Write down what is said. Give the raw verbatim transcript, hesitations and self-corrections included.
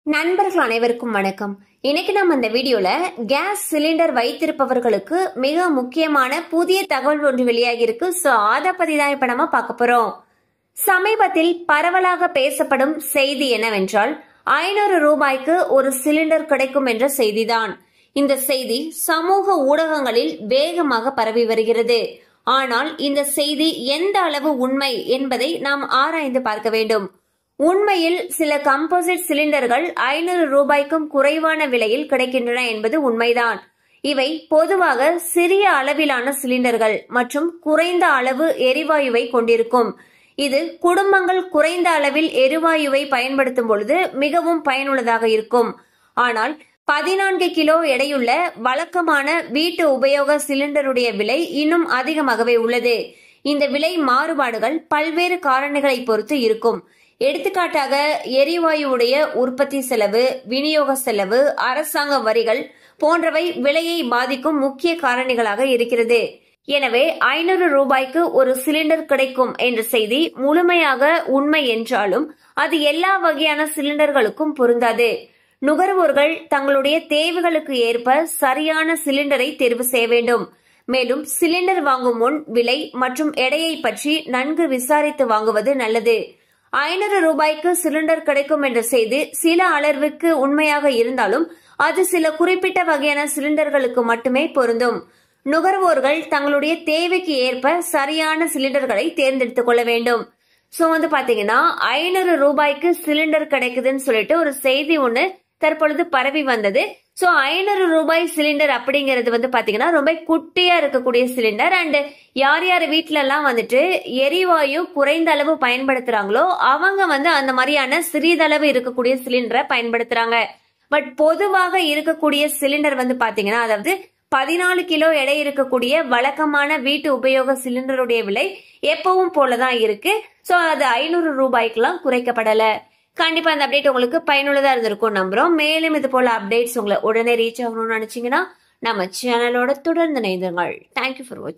நண்பர்கள் அனைவருக்கும் வணக்கம். இன்னைக்கு நம்ம இந்த வீடியோல கேஸ் சிலிண்டர் வைத்திருப்பவர்களுக்கு மிக முக்கியமான புதிய தகவல் ஒன்று வெளியாகி இருக்கு. சோ அத பத்தி தான் இப்ப நம்ம பார்க்க போறோம். சமீபத்தில் பரவலாக பேசப்படும் செய்தி என்னவென்றால் ஐநூறு ரூபாய்க்கு ஒரு சிலிண்டர் கிடைக்கும் என்ற செய்திதான். இந்த செய்தி சமூக ஊடகங்களில் வேகமாக பரவி வருகிறது. ஆனால் இந்த செய்தி எந்த அளவு உண்மை என்பதை நாம் ஆராய்ந்து பார்க்க வேண்டும். உண்மையில் சில கம்போசிட் சிலிண்டர்கள் ஐநூறு ரூபாய்க்கும் குறைவான விலையில் கிடைக்கின்றன என்பது உண்மைதான். இவை பொதுவாக சிறிய அளவிலான சிலிண்டர்கள் மற்றும் குறைந்த அளவு எரிவாயுவை கொண்டிருக்கும். இது குடும்பங்கள் குறைந்த அளவில் எரிவாயுவை பயன்படுத்தும் பொழுது மிகவும் பயனுள்ளதாக இருக்கும். ஆனால் பதினான்கு கிலோ எடையுள்ள வழக்கமான வீட்டு உபயோக சிலிண்டருடைய விலை இன்னும் அதிகமாகவே உள்ளது. இந்த விலை மாறுபாடுகள் பல்வேறு காரணிகளை பொறுத்து இருக்கும். எடுத்துக்காட்டாக எரிவாயுடைய உற்பத்தி செலவு, விநியோக செலவு, அரசாங்க வரிகள் போன்றவை விலையை பாதிக்கும் முக்கிய காரணிகளாக இருக்கிறது. எனவே ஐநூறு ரூபாய்க்கு ஒரு சிலிண்டர் கிடைக்கும் என்ற செய்தி முழுமையாக உண்மை என்றாலும் அது எல்லா வகையான சிலிண்டர்களுக்கும் பொருந்தாது. நுகர்வோர்கள் தங்களுடைய தேவைகளுக்கு ஏற்ப சரியான சிலிண்டரை தேர்வு செய்ய வேண்டும். மேலும் சிலிண்டர் வாங்கும் முன் விலை மற்றும் எடையை பற்றி நன்கு விசாரித்து வாங்குவது நல்லது. ஐநூறு ரூபாய்க்கு சிலிண்டர் கிடைக்கும் என்ற செய்தி சில அளவிற்கு உண்மையாக இருந்தாலும் அது சில குறிப்பிட்ட வகையான சிலிண்டர்களுக்கு மட்டுமே பொருந்தும். நுகர்வோர்கள் தங்களுடைய தேவைக்கு ஏற்ப சரியான சிலிண்டர்களை தேர்ந்தெடுத்துக் கொள்ள வேண்டும். சோ வந்து பாத்தீங்கன்னா ஐநூறு ரூபாய்க்கு சிலிண்டர் கிடைக்குதுன்னு சொல்லிட்டு ஒரு செய்தி ஒண்ணு தற்பொழுது பரவி வந்தது. சோ ஐநூறு ரூபாய் சிலிண்டர் அப்படிங்கிறது வந்து பாத்தீங்கன்னா ரொம்ப குட்டியா இருக்கக்கூடிய சிலிண்டர். அண்ட் யார் யார் வீட்டுல எல்லாம் வந்துட்டு எரிவாயு குறைந்த அளவு பயன்படுத்துறாங்களோ அவங்க வந்து அந்த மாதிரியான சிறிதளவு இருக்கக்கூடிய சிலிண்டரை பயன்படுத்துறாங்க. பட் பொதுவாக இருக்கக்கூடிய சிலிண்டர் வந்து பாத்தீங்கன்னா அதாவது பதினாலு கிலோ எடை இருக்கக்கூடிய வழக்கமான வீட்டு உபயோக சிலிண்டருடைய விலை எப்பவும் போலதான் இருக்கு. சோ அது ஐநூறு ரூபாய்க்கு எல்லாம் குறைக்கப்படல. கண்டிப்பா அந்த அப்டேட் உங்களுக்கு பயனுள்ளதா இருந்திருக்கும் நம்புறோம். மேலும் இது போல அப்டேட்ஸ் உங்களை உடனே ரீச் ஆகணும்னு நினைச்சீங்கன்னா நம்ம சேனலோட தொடர்ந்து இணைந்துங்கள். தேங்க்யூ ஃபார் வாட்சிங்.